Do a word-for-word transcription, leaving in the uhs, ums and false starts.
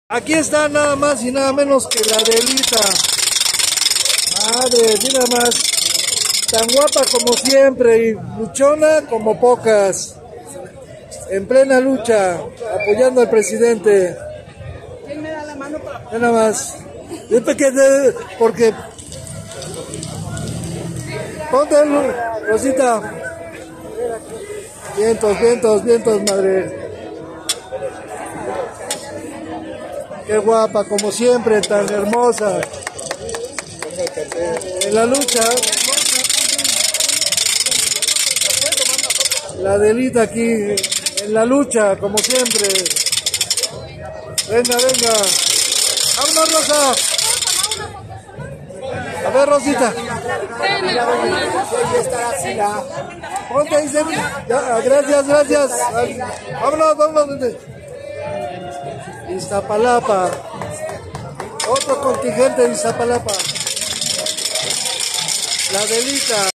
Aquí está nada más y nada menos que la Adelita. Madre, mira más. Tan guapa como siempre y luchona como pocas. En plena lucha, apoyando al presidente. ¿Quién me da la mano para Mira nada más. Porque... Ponte, Rosita. Vientos, vientos, vientos, madre. Qué guapa, como siempre, tan hermosa. En la lucha. La Adelita aquí, en la lucha, como siempre. Venga, venga. ¡Vámonos, Rosa! A ver, Rosita. Ponte ahí, ya, gracias, gracias. Vámonos, vámonos. Iztapalapa. Otro contingente de Iztapalapa. La Adelita.